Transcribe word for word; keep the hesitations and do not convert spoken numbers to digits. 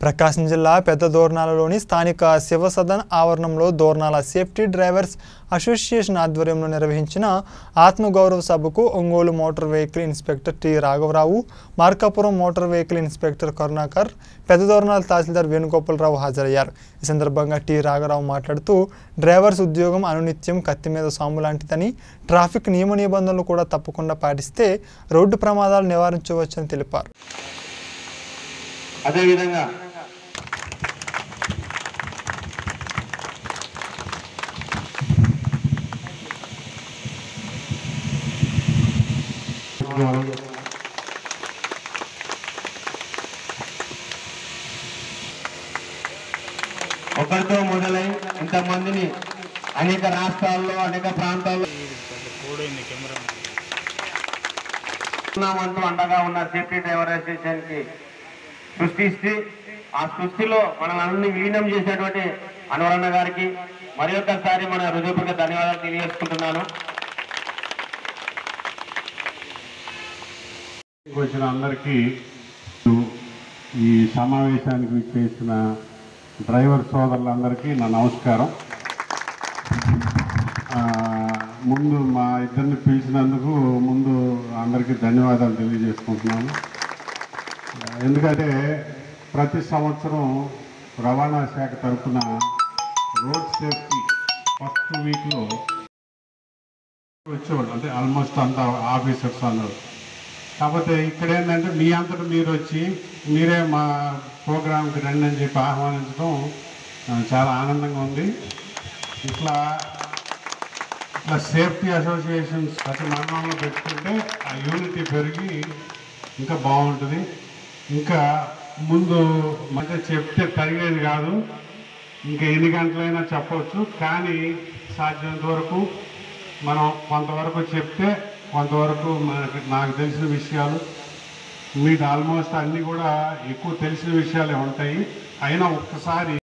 ప్రకాశం జిల్లా పెద్ద దోర్నాలలోని స్థానిక శివసదన్ ఆవరణంలో దోర్నాల సేఫ్టీ డ్రైవర్స్ అసోసియేషన్ ఆధ్వర్యంలో నిర్వహించిన ఆత్మగౌరవ సభకు Ongole motor vehicle inspector T రాఘవరావు, Markapuram motor vehicle inspector Karunakar, Pedda Dornala తహసీల్దార్ వేణుగోపాలరావు హాజరయ్యారు. ఈ సందర్భంగా టి రాఘవరావు మాట్లాడుతూ డ్రైవర్స్ ఉద్యోగం అనునిత్యం కత్తి మీద సాము లాంటిదని, ట్రాఫిక్ నియమ నిబంధనలు కూడా తప్పకుండా పాటిస్తే రోడ్డు ప్రమాదాలు నివారించవచ్చని తెలిపారు. అదేవిధంగా ఒకరితో మొదలై ఇంతమందిని అనేక రాష్ట్రాల్లో అనేక ప్రాంతాల్లో అంటూ అండగా ఉన్న సేఫ్టీ డ్రైవర్ అసోసియేషన్ కి సృష్టిస్తే ఆ సృష్టిలో మనల్ని విలీనం చేసినటువంటి ఆవరణ గారికి మరి ఒక్కసారి మన హృదయపూర్వక ధన్యవాదాలు తెలియజేసుకుంటున్నాను. వచ్చిన అందరికీ ఈ సమావేశానికి విచ్చేసిన డ్రైవర్ సోదరులందరికీ నా నమస్కారం. ముందు మా ఇద్దరిని పిలిచినందుకు ముందు అందరికీ ధన్యవాదాలు తెలియజేసుకుంటున్నాను. ఎందుకంటే ప్రతి సంవత్సరం రవాణా శాఖ తరఫున రోడ్ సేఫ్టీ ఫస్ట్ వీక్లో వచ్చేవాళ్ళు, అంటే ఆల్మోస్ట్ అంతా ఆఫీసర్స్ అందరూ. కాకపోతే ఇక్కడ ఏంటంటే మీ అంతటా మీరు వచ్చి మీరే మా ప్రోగ్రాంకి రండి అని చెప్పి ఆహ్వానించడం చాలా ఆనందంగా ఉంది. ఇట్లా ఇట్లా సేఫ్టీ అసోసియేషన్స్ ప్రతి మండలంలో పెట్టుకుంటే ఆ యూనిటీ పెరిగి ఇంకా బాగుంటుంది. ఇంకా ముందు అంటే చెప్తే తరిగేది కాదు, ఇంకా ఎన్ని గంటలైనా చెప్పవచ్చు. కానీ సాధ్యమైనంత వరకు మనం కొంతవరకు చెప్తే కొంతవరకు మనకి నాకు తెలిసిన విషయాలు, మీకు ఆల్మోస్ట్ అన్నీ కూడా ఎక్కువ తెలిసిన విషయాలే ఉంటాయి. అయినా ఒక్కసారి